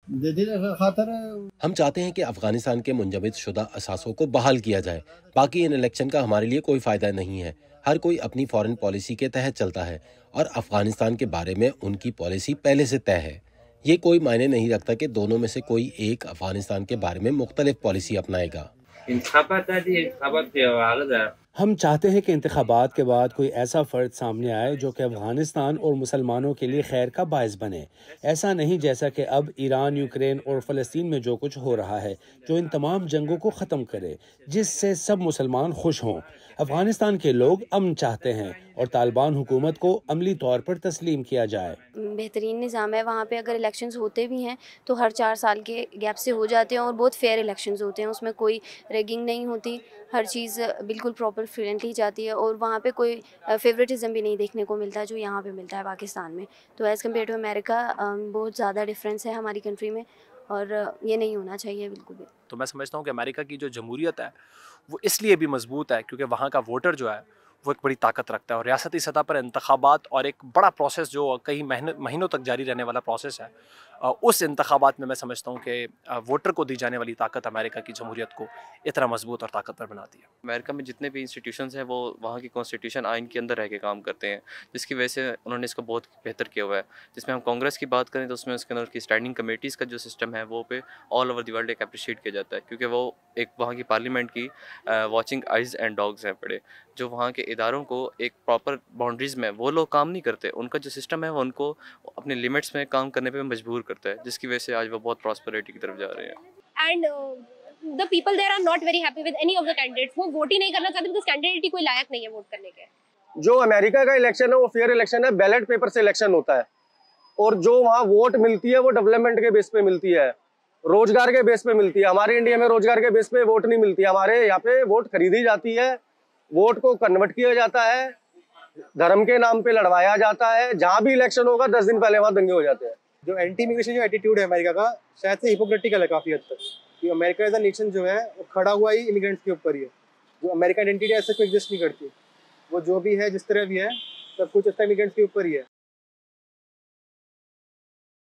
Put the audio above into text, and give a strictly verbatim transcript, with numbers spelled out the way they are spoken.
ہم چاہتے ہیں کہ افغانستان کے منجمد شدہ اثاثوں کو بحال کیا جائے، باقی ان الیکشن کا ہمارے لیے کوئی فائدہ نہیں ہے۔ ہر کوئی اپنی فارن پالیسی کے تحت چلتا ہے اور افغانستان کے بارے میں ان کی پالیسی پہلے سے طے ہے۔ یہ کوئی معنی نہیں رکھتا کہ دونوں میں سے کوئی ایک افغانستان کے بارے میں مختلف پالیسی اپنائے گا۔ ہم چاہتے ہیں کہ انتخابات کے بعد کوئی ایسا فرد سامنے آئے جو کہ افغانستان اور مسلمانوں کے لیے خیر کا باعث بنے، ایسا نہیں جیسا کہ اب ایران، یوکرین اور فلسطین میں جو کچھ ہو رہا ہے، جو ان تمام جنگوں کو ختم کرے، جس سے سب مسلمان خوش ہوں۔ افغانستان کے لوگ امن چاہتے ہیں اور طالبان حکومت کو عملی طور پر تسلیم کیا جائے۔ بہترین نظام ہے وہاں پہ، اگر الیکشنز ہوتے بھی ہیں تو ہر چار سال کے گیپ سے ہو جاتے ہیں اور بہت فیئر الیکشنز ہوتے ہیں، اس میں کوئی ریگنگ نہیں ہوتی، ہر چیز بالکل پراپر فرینکلی جاتی ہے اور وہاں پہ کوئی فیوریٹزم بھی نہیں دیکھنے کو ملتا جو یہاں پہ ملتا ہے پاکستان میں۔ تو ایز کمپیئر ٹو امریکہ بہت زیادہ ڈفرینس ہے ہماری کنٹری میں اور یہ نہیں ہونا چاہیے بالکل بھی۔ تو میں سمجھتا ہوں کہ امریکہ کی جو جمہوریت ہے وہ اس لیے بھی مضبوط ہے کیونکہ وہاں کا ووٹر جو ہے وہ ایک بڑی طاقت رکھتا ہے، اور ریاستی سطح پر انتخابات اور ایک بڑا پروسیس جو کئی مہینوں تک جاری رہنے والا پروسیس ہے، اس انتخابات میں میں سمجھتا ہوں کہ ووٹر کو دی جانے والی طاقت امریکہ کی جمہوریت کو اتنا مضبوط اور طاقتور بناتی ہے۔ امریکہ میں جتنے بھی انسٹیٹیوشنز ہیں وہ وہاں کی کانسٹیٹیوشن آئین کے اندر رہ کے کام کرتے ہیں، جس کی وجہ سے انہوں نے اس کو بہت بہتر کیا ہوا ہے۔ جس میں ہم کانگریس کی بات کریں تو اس میں اس کے اندر کی اسٹینڈنگ کمیٹیز کا جو سسٹم ہے وہ پہ آل اوور دی ورلڈ ایک اپریشیٹ کیا جاتا ہے، کیونکہ وہ ایک وہاں کی پارلیمنٹ کی واچنگ آئیز اینڈ ڈاگز ہیں پڑے، جو وہاں کے اداروں کو ایک پراپر باؤنڈریز میں وہ لوگ کام نہیں کرتے، ان کا جو سسٹم ہے وہ ان کو اپنے لمٹس میں کام کرنے پہ مجبور کرتا ہے، جس کی وجہ سے آج وہ بہت پراسپریٹی کی طرف جا رہے ہیں۔ And the people there are not very happy with any of the candidates. وہ ووٹ ہی نہیں کرنا چاہتے because candidate ہی کوئی لائق نہیں ہے ووٹ کرنے کے۔ جو امریکہ کا الیکشن ہے وہ فیئر الیکشن ہے، بیلٹ پیپر سے الیکشن ہوتا ہے، اور جو وہاں ووٹ ملتی ہے وہ ڈیولپمنٹ کے بیس پہ ملتی ہے، روزگار کے بیس پہ ملتی ہے۔ ہمارے انڈیا میں روزگار کے بیس پہ ووٹ نہیں ملتی، ہمارے یہاں پہ ووٹ خریدی جاتی ہے، ووٹ کو کنورٹ کیا جاتا ہے، دھرم کے نام پہ لڑوایا جاتا ہے، جہاں بھی الیکشن ہوگا دس دن پہلے وہاں دنگے ہو جاتے ہیں۔ جو اینٹی امیگریشن جو ایٹیٹیوڈ ہے امریکہ کا شاید سے ہپوکریٹیکل ہے کافی حد تک، کہ امریکہ ایز اے نیشن جو ہے وہ کھڑا ہوا ہی امیگرینٹس کے اوپر ہی ہے، جو امریکہ آئیڈینٹی ایسے کوئی ایگزسٹ نہیں کرتی، وہ جو بھی ہے جس طرح بھی ہے سب کچھ اس کا امیگرینٹس کے اوپر ہی ہے۔